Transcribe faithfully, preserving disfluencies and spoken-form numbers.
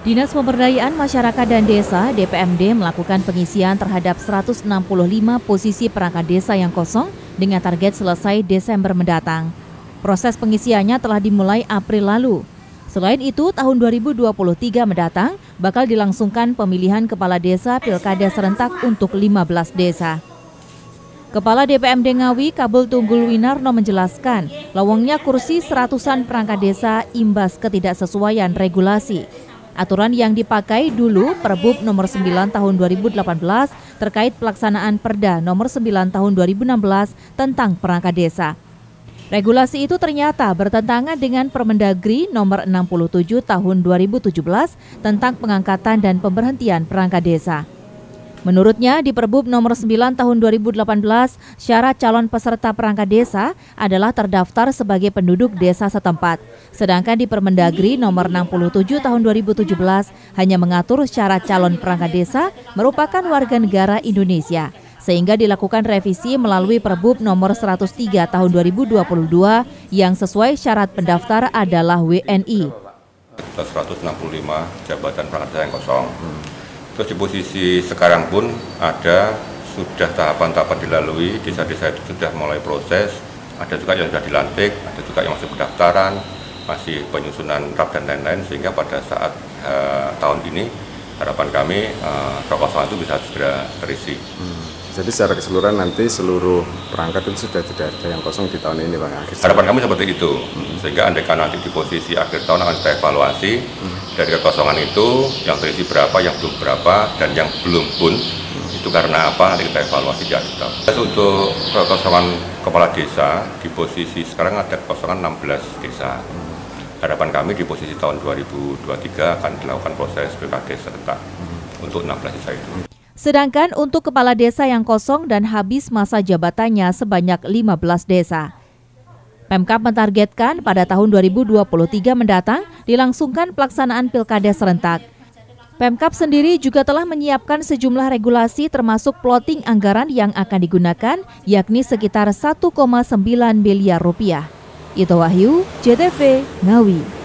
Dinas Pemberdayaan Masyarakat dan Desa (D P M D) melakukan pengisian terhadap seratus enam puluh lima posisi perangkat desa yang kosong dengan target selesai Desember mendatang. Proses pengisiannya telah dimulai April lalu. Selain itu, tahun dua ribu dua puluh tiga mendatang bakal dilangsungkan pemilihan kepala desa pilkada serentak untuk lima belas desa. Kepala D P M D Ngawi, Kabul Tunggul Winarno menjelaskan, lowongnya kursi seratusan perangkat desa imbas ketidaksesuaian regulasi. Aturan yang dipakai dulu Perbup nomor sembilan tahun dua ribu delapan belas terkait pelaksanaan Perda nomor sembilan tahun dua ribu enam belas tentang perangkat desa. Regulasi itu ternyata bertentangan dengan Permendagri nomor enam puluh tujuh tahun dua ribu tujuh belas tentang pengangkatan dan pemberhentian perangkat desa. Menurutnya, di Perbup nomor sembilan tahun dua ribu delapan belas, syarat calon peserta perangkat desa adalah terdaftar sebagai penduduk desa setempat. Sedangkan di Permendagri nomor enam puluh tujuh tahun dua ribu tujuh belas hanya mengatur syarat calon perangkat desa merupakan warga negara Indonesia. Sehingga dilakukan revisi melalui Perbup nomor seratus tiga tahun dua ribu dua puluh dua yang sesuai syarat pendaftar adalah W N I. seratus enam puluh lima jabatan perangkat desa yang kosong. Terus di posisi sekarang pun ada sudah tahapan-tahapan dilalui, desa-desa itu sudah mulai proses, ada juga yang sudah dilantik, ada juga yang masih pendaftaran, masih penyusunan rap dan lain-lain, sehingga pada saat uh, tahun ini harapan kami uh, kekosongan itu bisa segera terisi. Hmm. Jadi secara keseluruhan nanti seluruh perangkat itu sudah tidak ada yang kosong di tahun ini, Bang. Akhir harapan kami seperti itu, hmm. sehingga andaikan nanti di posisi akhir tahun akan kita evaluasi hmm. dari kekosongan itu yang terisi berapa, yang belum berapa, dan yang belum pun hmm. itu karena apa, nanti kita evaluasi di akhir tahun. Untuk kekosongan kepala desa di posisi sekarang ada kekosongan enam belas desa. Hmm. Harapan kami di posisi tahun dua ribu dua puluh tiga akan dilakukan proses P K D serentak hmm. untuk enam belas desa itu. Sedangkan untuk kepala desa yang kosong dan habis masa jabatannya sebanyak lima belas desa. Pemkab mentargetkan pada tahun dua ribu dua puluh tiga mendatang dilangsungkan pelaksanaan pilkada serentak. Pemkab sendiri juga telah menyiapkan sejumlah regulasi termasuk plotting anggaran yang akan digunakan, yakni sekitar satu koma sembilan miliar rupiah. Ito Wahyu, J T V, Ngawi.